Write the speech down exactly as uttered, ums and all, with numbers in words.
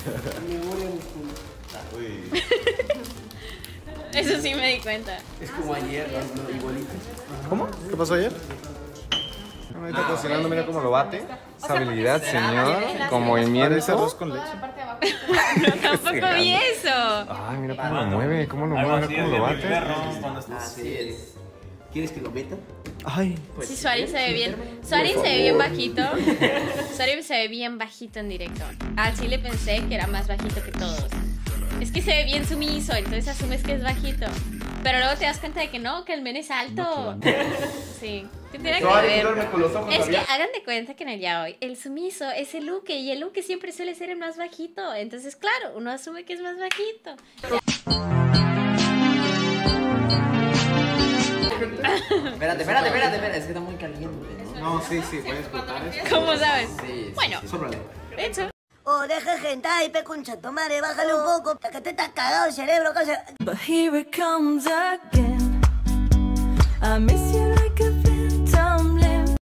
Uy. Eso sí me di cuenta. Es como ayer, ¿no? Igualito. ¿Cómo? ¿Qué pasó ayer? Ahorita cocinando, mira cómo lo bate. Esa habilidad, señor. Con movimiento. Arroz con leche. No, tampoco vi eso. Ay, mira cómo lo mueve, cómo lo mueve, mira cómo lo bate. Así es. ¿Quieres que lo meta? Ay. Pues, Sí, Suarin se ve bien. Suarin se ve bien bajito. Suarin se ve bien bajito en directo. Al chile pensé que era más bajito que todos. Es que se ve bien sumiso, entonces asumes que es bajito. Pero luego te das cuenta de que no, que el men es alto. Sí, ¿qué tiene que ver? Es que hagan de cuenta que en el yaoi el sumiso es el uke y el uke siempre suele ser el más bajito. Entonces, claro, uno asume que es más bajito. Espérate, espérate, espérate, espérate, es que está muy caliente, ¿no? No, sí, sí, puede explotar eso. ¿Cómo sabes? Sí, Bueno, Sóbrale. de hecho. Oh, deja gente ahí, pe concha tu madre, bájale un poco, que te estás cagado el cerebro, cosa. But here it comes again. I miss you.